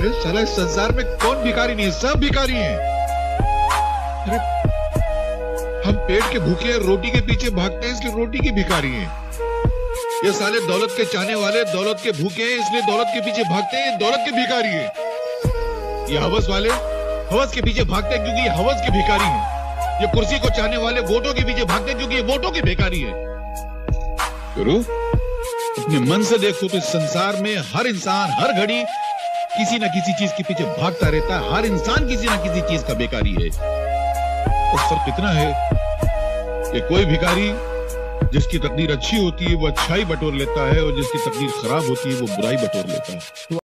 अरे साला इस संसार में कौन भिखारी नहीं है, सब भिखारी हैं। अरे हम पेट के भूखे हैं, रोटी के पीछे भागते हैं इसलिए रोटी के भिखारी हैं। ये साले दौलत के चाहने वाले दौलत के भूखे हैं इसलिए दौलत के पीछे भागते हैं, दौलत के भिखारी हैं। ये हवस वाले हवस के पीछे भागते हैं क्योंकि ये हवस के भिखारी हैं। ये कुर्सी को चाहने वाले वोटों के पीछे भागते हैं क्योंकि ये वोटों के भिखारी हैं। गुरु अपने मन से देखो तो इस संसार में हर इंसान हर घड़ी किसी ना किसी चीज के पीछे भागता रहता है। हर इंसान किसी ना किसी चीज का भिखारी है। और फर्क इतना है कि कोई भिखारी जिसकी तकदीर अच्छी होती है वो अच्छाई बटोर लेता है और जिसकी तकदीर खराब होती है वो बुराई बटोर लेता है।